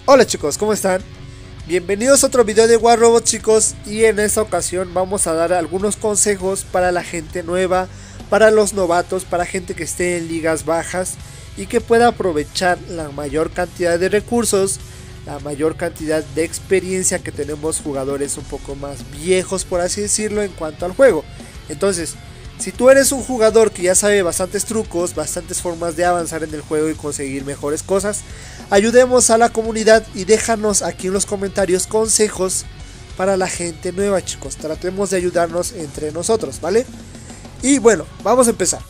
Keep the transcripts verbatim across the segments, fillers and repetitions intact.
Hola chicos, ¿cómo están? Bienvenidos a otro video de War Robot, chicos, y en esta ocasión vamos a dar algunos consejos para la gente nueva, para los novatos, para gente que esté en ligas bajas y que pueda aprovechar la mayor cantidad de recursos, la mayor cantidad de experiencia que tenemos jugadores un poco más viejos, por así decirlo, en cuanto al juego. Entonces, si tú eres un jugador que ya sabe bastantes trucos, bastantes formas de avanzar en el juego y conseguir mejores cosas, ayudemos a la comunidad y déjanos aquí en los comentarios consejos para la gente nueva, chicos. Tratemos de ayudarnos entre nosotros, ¿vale? Y bueno, vamos a empezar.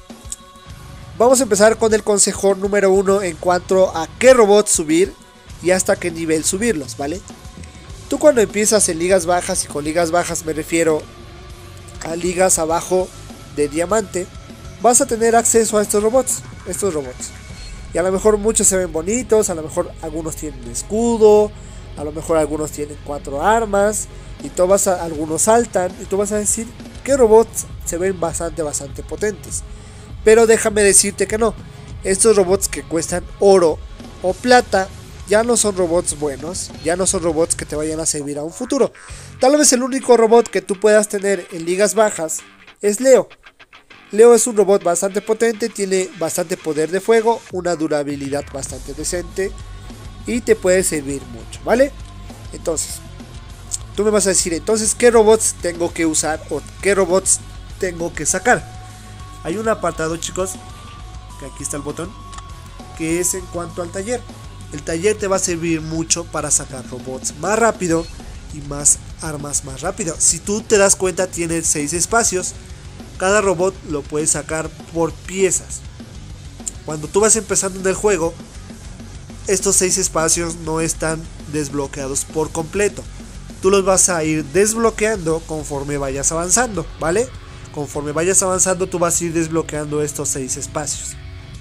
Vamos a empezar con el consejo número uno en cuanto a qué robots subir y hasta qué nivel subirlos, ¿vale? Tú cuando empiezas en ligas bajas, y con ligas bajas me refiero a ligas abajo de diamante, vas a tener acceso a estos robots, estos robots. Y a lo mejor muchos se ven bonitos, a lo mejor algunos tienen escudo, a lo mejor algunos tienen cuatro armas, y tú vas a, algunos saltan, y tú vas a decir que robots se ven bastante, bastante potentes. Pero déjame decirte que no, estos robots que cuestan oro o plata, ya no son robots buenos, ya no son robots que te vayan a servir a un futuro. Tal vez el único robot que tú puedas tener en ligas bajas es Leo. Leo es un robot bastante potente, tiene bastante poder de fuego, una durabilidad bastante decente y te puede servir mucho, ¿vale? Entonces, tú me vas a decir, entonces, ¿qué robots tengo que usar o qué robots tengo que sacar? Hay un apartado, chicos, que aquí está el botón, que es en cuanto al taller. El taller te va a servir mucho para sacar robots más rápido y más armas más rápido. Si tú te das cuenta, tiene seis espacios. Cada robot lo puedes sacar por piezas. Cuando tú vas empezando en el juego, estos seis espacios no están desbloqueados por completo. Tú los vas a ir desbloqueando conforme vayas avanzando, ¿vale? Conforme vayas avanzando, tú vas a ir desbloqueando estos seis espacios.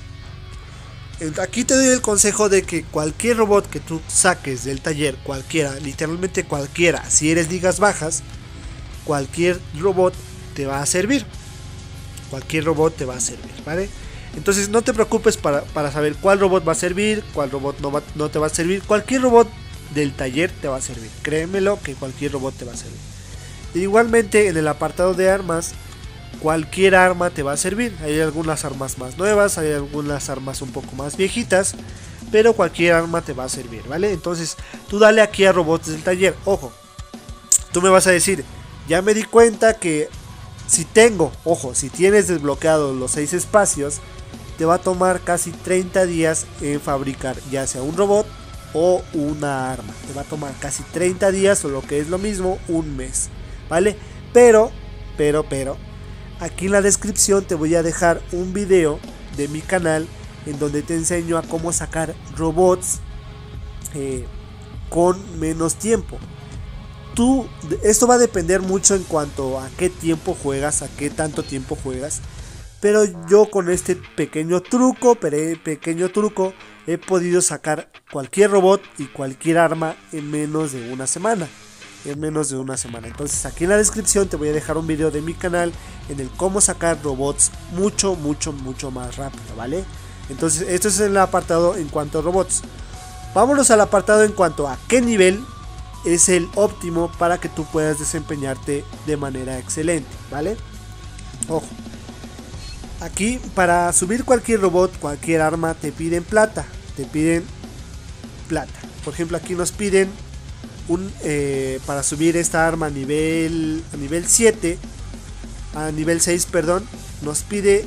Aquí te doy el consejo de que cualquier robot que tú saques del taller, cualquiera, literalmente cualquiera, si eres ligas bajas, cualquier robot te va a servir. Cualquier robot te va a servir, ¿vale? Entonces no te preocupes para, para saber cuál robot va a servir, cuál robot no, va, no te va a servir. Cualquier robot del taller te va a servir. Créemelo que cualquier robot te va a servir. E igualmente en el apartado de armas, cualquier arma te va a servir. Hay algunas armas más nuevas, hay algunas armas un poco más viejitas, pero cualquier arma te va a servir, ¿vale? Entonces tú dale aquí a robots del taller. Ojo, tú me vas a decir, ya me di cuenta que si tengo, ojo, si tienes desbloqueados los seis espacios, te va a tomar casi treinta días en fabricar ya sea un robot o una arma. Te va a tomar casi treinta días o lo que es lo mismo, un mes, ¿vale? Pero, pero, pero, aquí en la descripción te voy a dejar un video de mi canal en donde te enseño a cómo sacar robots eh, con menos tiempo. Tú, esto va a depender mucho en cuanto a qué tiempo juegas, a qué tanto tiempo juegas. Pero yo con este pequeño truco, pequeño truco, he podido sacar cualquier robot y cualquier arma en menos de una semana. En menos de una semana. Entonces aquí en la descripción te voy a dejar un video de mi canal en el cómo sacar robots mucho, mucho, mucho más rápido, ¿vale? Entonces esto es el apartado en cuanto a robots. Vámonos al apartado en cuanto a qué nivel es el óptimo para que tú puedas desempeñarte de manera excelente, ¿vale? Ojo, aquí para subir cualquier robot, cualquier arma te piden plata, te piden plata. Por ejemplo, aquí nos piden un eh, para subir esta arma a nivel a nivel siete, a nivel seis, perdón, nos pide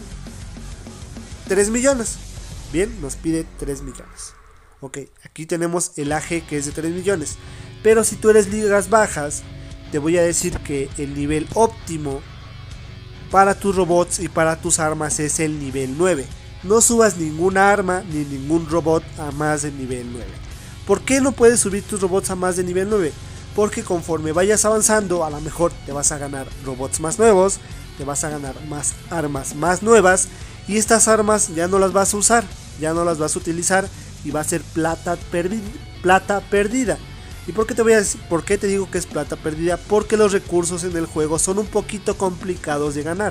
tres millones. Bien, nos pide tres millones. Ok, aquí tenemos el A G que es de tres millones. Pero si tú eres ligas bajas, te voy a decir que el nivel óptimo para tus robots y para tus armas es el nivel nueve. No subas ninguna arma ni ningún robot a más del nivel nueve. ¿Por qué no puedes subir tus robots a más de nivel nueve? Porque conforme vayas avanzando, a lo mejor te vas a ganar robots más nuevos, te vas a ganar más armas más nuevas, y estas armas ya no las vas a usar, ya no las vas a utilizar y va a ser plata, perdi plata perdida. ¿Y por qué te voy a decir, por qué te digo que es plata perdida? Porque los recursos en el juego son un poquito complicados de ganar.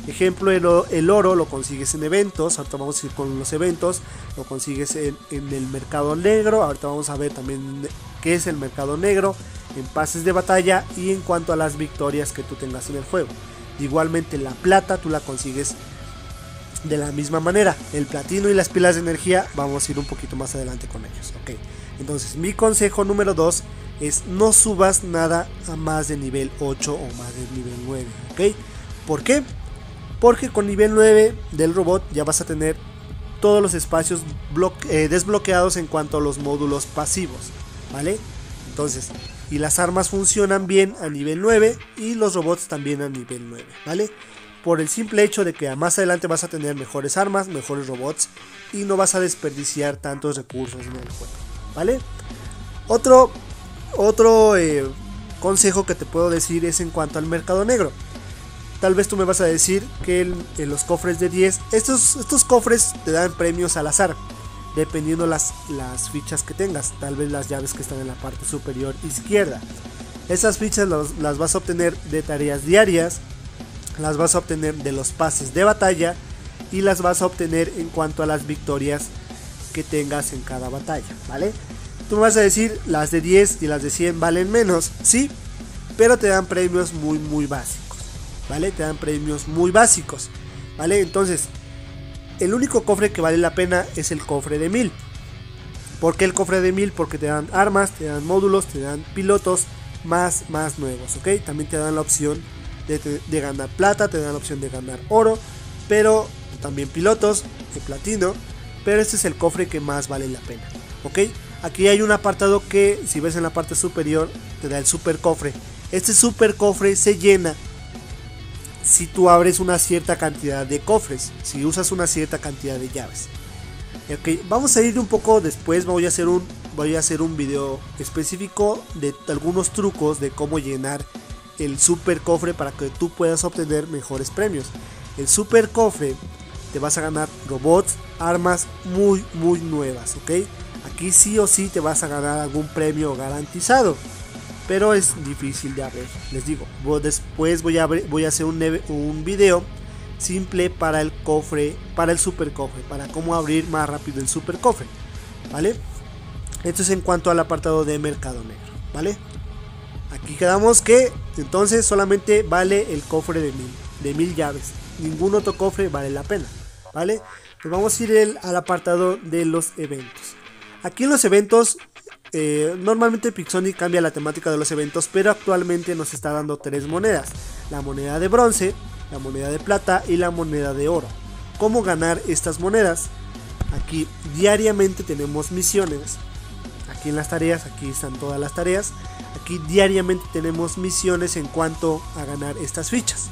Ejemplo, el, el oro lo consigues en eventos, ahorita vamos a ir con los eventos, lo consigues en, en el mercado negro, ahorita vamos a ver también qué es el mercado negro, en pases de batalla y en cuanto a las victorias que tú tengas en el juego. Igualmente la plata tú la consigues de la misma manera. El platino y las pilas de energía vamos a ir un poquito más adelante con ellos. Ok, entonces mi consejo número dos es no subas nada a más de nivel ocho o más de nivel nueve. Ok, ¿por qué? Porque con nivel nueve del robot ya vas a tener todos los espacios eh, desbloqueados en cuanto a los módulos pasivos, ¿vale? Entonces, y las armas funcionan bien a nivel nueve y los robots también a nivel nueve, ¿vale? Por el simple hecho de que más adelante vas a tener mejores armas, mejores robots y no vas a desperdiciar tantos recursos en el juego, ¿vale? Otro, otro eh, consejo que te puedo decir es en cuanto al mercado negro. Tal vez tú me vas a decir que el, en los cofres de diez, estos, estos cofres te dan premios al azar, dependiendo las, las fichas que tengas, tal vez las llaves que están en la parte superior izquierda. Esas fichas los, las vas a obtener de tareas diarias, las vas a obtener de los pases de batalla y las vas a obtener en cuanto a las victorias que tengas en cada batalla, ¿vale? Tú me vas a decir, las de diez y las de cien valen menos, sí, pero te dan premios muy muy básicos. ¿Vale? Te dan premios muy básicos, ¿vale? Entonces, el único cofre que vale la pena es el cofre de mil. ¿Por qué el cofre de mil? Porque te dan armas, te dan módulos, te dan pilotos más, más nuevos, ¿ok? También te dan la opción de, de ganar plata, te dan la opción de ganar oro, pero también pilotos de platino, pero este es el cofre que más vale la pena, ¿ok? Aquí hay un apartado que, si ves en la parte superior, te da el super cofre. Este super cofre se llena si tú abres una cierta cantidad de cofres, si usas una cierta cantidad de llaves. Okay, vamos a ir un poco después, voy a hacer un, voy a hacer un video específico de algunos trucos de cómo llenar el super cofre para que tú puedas obtener mejores premios. El super cofre te vas a ganar robots, armas muy muy nuevas, ok. Aquí sí o sí te vas a ganar algún premio garantizado, pero es difícil de abrir. Les digo, después voy a, abrir, voy a hacer un, un video simple para el cofre, para el super cofre, para cómo abrir más rápido el super cofre, ¿vale? Esto es en cuanto al apartado de mercado negro, ¿vale? Aquí quedamos que entonces solamente vale el cofre de mil, de mil llaves. Ningún otro cofre vale la pena, ¿vale? Pues vamos a ir el, al apartado de los eventos. Aquí en los eventos, eh, normalmente Pixonic cambia la temática de los eventos, pero actualmente nos está dando tres monedas: la moneda de bronce, la moneda de plata y la moneda de oro. ¿Cómo ganar estas monedas? Aquí diariamente tenemos misiones. Aquí en las tareas, aquí están todas las tareas. Aquí diariamente tenemos misiones en cuanto a ganar estas fichas.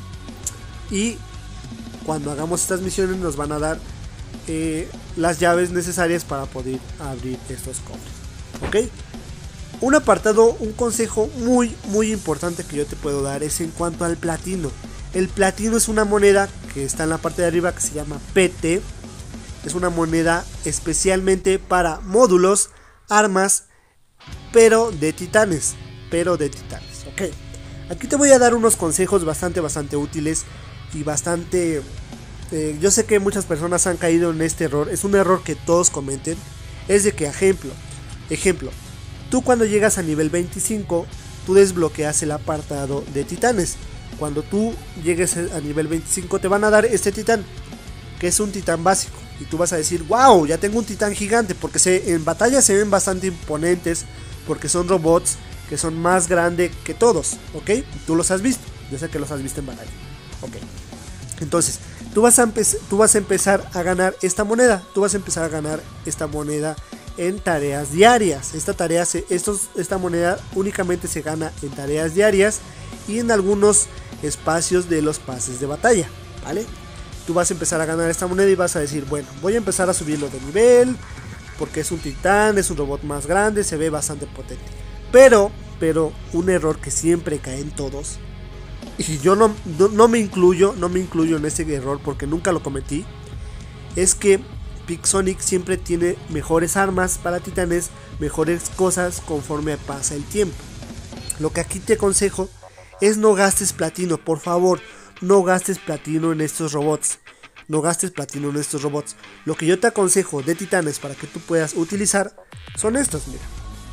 Y cuando hagamos estas misiones nos van a dar eh, las llaves necesarias para poder abrir estos cofres. ¿Ok? Un apartado, un consejo muy muy importante que yo te puedo dar es en cuanto al platino. El platino es una moneda que está en la parte de arriba que se llama P T. Es una moneda especialmente para módulos, armas, pero de titanes. Pero de titanes, ok. Aquí te voy a dar unos consejos bastante, bastante útiles y bastante... Eh, yo sé que muchas personas han caído en este error. Es un error que todos cometen. Es de que, ejemplo, ejemplo, tú cuando llegas a nivel veinticinco, tú desbloqueas el apartado de titanes. Cuando tú llegues a nivel veinticinco te van a dar este titán, que es un titán básico. Y tú vas a decir, wow, ya tengo un titán gigante, porque se, en batalla se ven bastante imponentes, porque son robots que son más grandes que todos, ¿ok? Tú los has visto, yo sé que los has visto en batalla, ¿ok? Entonces, tú vas, a tú vas a empezar a ganar esta moneda, tú vas a empezar a ganar esta moneda en tareas diarias. Esta, tarea se, estos, esta moneda únicamente se gana en tareas diarias y en algunos espacios de los pases de batalla, ¿vale? Tú vas a empezar a ganar esta moneda y vas a decir, bueno, voy a empezar a subirlo de nivel, porque es un titán, es un robot más grande, se ve bastante potente. Pero, pero, un error que siempre caen todos, y yo no, no, no me incluyo, no me incluyo en ese error porque nunca lo cometí, es que Pixonic siempre tiene mejores armas para titanes, mejores cosas conforme pasa el tiempo. Lo que aquí te aconsejo es no gastes platino, por favor. no gastes platino en estos robots. No gastes platino en estos robots. Lo que yo te aconsejo de titanes para que tú puedas utilizar son estos, mira.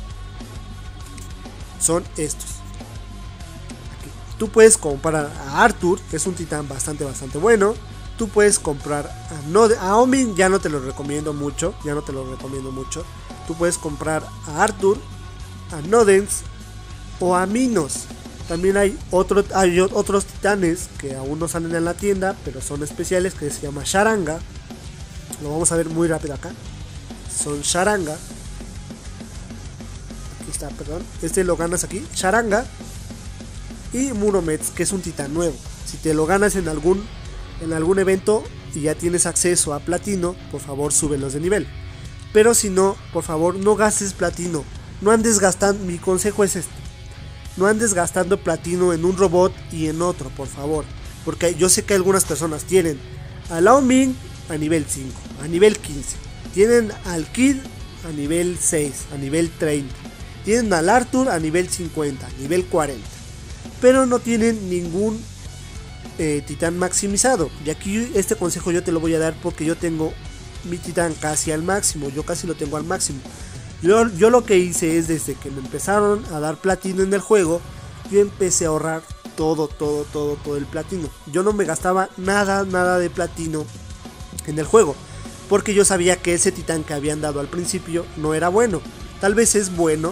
Son estos. Aquí. Tú puedes comprar a Arthur, que es un titán bastante, bastante bueno. Tú puedes comprar a, no, a Omin, ya no te lo recomiendo mucho. Ya no te lo recomiendo mucho. Tú puedes comprar a Arthur, a Nodens o a Minos. También hay, otro, hay otros titanes que aún no salen en la tienda, pero son especiales, que se llama Sharanga. Lo vamos a ver muy rápido acá. Son Sharanga. Aquí está, perdón. Este lo ganas aquí. Sharanga. Y Murometz, que es un titán nuevo. Si te lo ganas en algún, en algún evento y ya tienes acceso a platino, por favor súbelos de nivel. Pero si no, por favor no gastes platino. No andes gastando, mi consejo es este. No andes gastando platino en un robot y en otro, por favor. Porque yo sé que algunas personas tienen a Lao Ming a nivel cinco, a nivel quince. Tienen al Kid a nivel seis, a nivel treinta. Tienen al Arthur a nivel cincuenta, a nivel cuarenta. Pero no tienen ningún eh, titán maximizado. Y aquí este consejo yo te lo voy a dar porque yo tengo mi titán casi al máximo. Yo casi lo tengo al máximo. Yo, yo lo que hice es, desde que me empezaron a dar platino en el juego, yo empecé a ahorrar todo, todo, todo, todo el platino. Yo no me gastaba nada, nada de platino en el juego, porque yo sabía que ese titán que habían dado al principio no era bueno. Tal vez es bueno,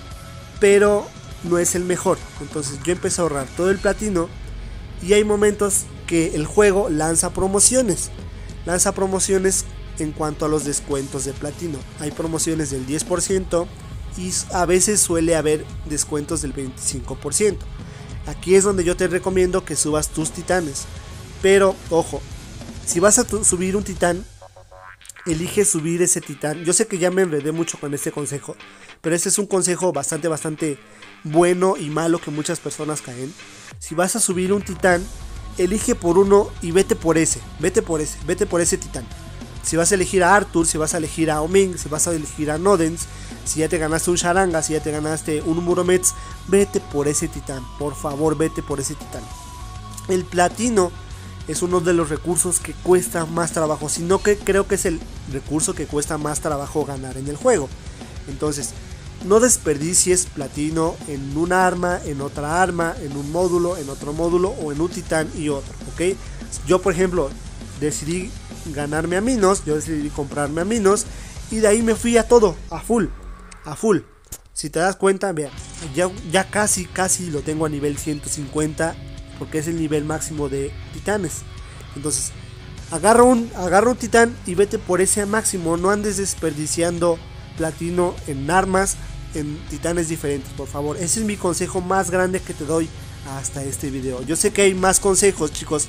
pero no es el mejor. Entonces yo empecé a ahorrar todo el platino, y hay momentos que el juego lanza promociones. Lanza promociones en cuanto a los descuentos de platino. Hay promociones del diez por ciento y a veces suele haber descuentos del veinticinco por ciento. Aquí es donde yo te recomiendo que subas tus titanes. Pero ojo, si vas a subir un titán, elige subir ese titán. Yo sé que ya me enredé mucho con este consejo, pero este es un consejo bastante, bastante bueno y malo que muchas personas caen. Si vas a subir un titán, elige por uno y vete por ese, vete por ese, vete por ese titán. Si vas a elegir a Arthur, si vas a elegir a Oming, si vas a elegir a Nodens, si ya te ganaste un Sharanga, si ya te ganaste un Murometz, vete por ese titán, por favor vete por ese titán. El platino es uno de los recursos que cuesta más trabajo, sino que creo que es el recurso que cuesta más trabajo ganar en el juego. Entonces, no desperdicies platino en un arma, en otra arma, en un módulo, en otro módulo o en un titán y otro, ¿ok? Yo, por ejemplo, decidí ganarme a Minos, yo decidí comprarme a Minos y de ahí me fui a todo, a full, a full. Si te das cuenta, vean, ya, ya casi, casi lo tengo a nivel ciento cincuenta, porque es el nivel máximo de titanes. Entonces, agarra un, agarra un titán y vete por ese máximo, no andes desperdiciando platino en armas, en titanes diferentes, por favor. Ese es mi consejo más grande que te doy hasta este video. Yo sé que hay más consejos, chicos,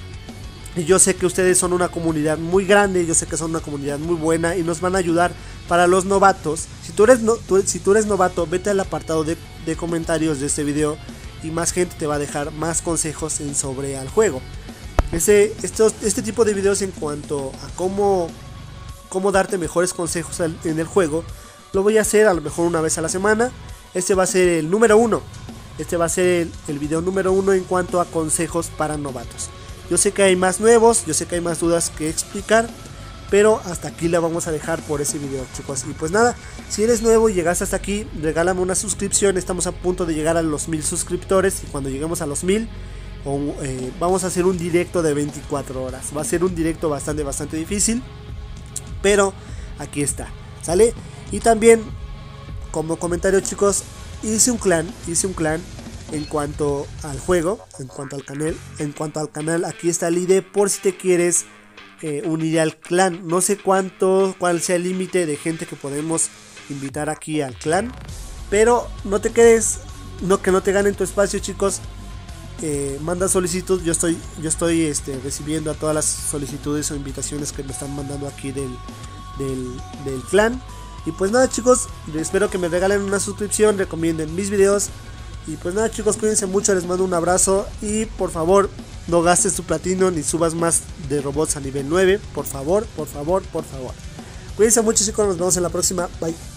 y yo sé que ustedes son una comunidad muy grande, yo sé que son una comunidad muy buena y nos van a ayudar para los novatos. Si tú eres, no, tú, si tú eres novato, vete al apartado de, de comentarios de este video y más gente te va a dejar más consejos en sobre al juego. Ese, estos, este tipo de videos en cuanto a cómo, cómo darte mejores consejos al, en el juego, lo voy a hacer a lo mejor una vez a la semana. Este va a ser el número uno. Este va a ser el, el video número uno en cuanto a consejos para novatos. Yo sé que hay más nuevos, yo sé que hay más dudas que explicar, pero hasta aquí la vamos a dejar por ese video, chicos. Y pues nada, si eres nuevo y llegaste hasta aquí, regálame una suscripción. Estamos a punto de llegar a los mil suscriptores y cuando lleguemos a los mil, eh, vamos a hacer un directo de veinticuatro horas. Va a ser un directo bastante, bastante difícil, pero aquí está, ¿sale? Y también, como comentario, chicos, hice un clan, hice un clan. En cuanto al juego, en cuanto al canal, en cuanto al canal, aquí está el I D por si te quieres eh, unir al clan. No sé cuánto, cuál sea el límite de gente que podemos invitar aquí al clan, pero no te quedes, no que no te ganen tu espacio, chicos. Eh, manda solicitud, yo estoy, yo estoy este, recibiendo a todas las solicitudes o invitaciones que me están mandando aquí del, del, del clan. Y pues nada, chicos, espero que me regalen una suscripción, recomienden mis videos. Y pues nada, chicos, cuídense mucho, les mando un abrazo y por favor no gastes tu platino ni subas más de robots a nivel nueve, por favor, por favor, por favor. Cuídense mucho, chicos, nos vemos en la próxima, bye.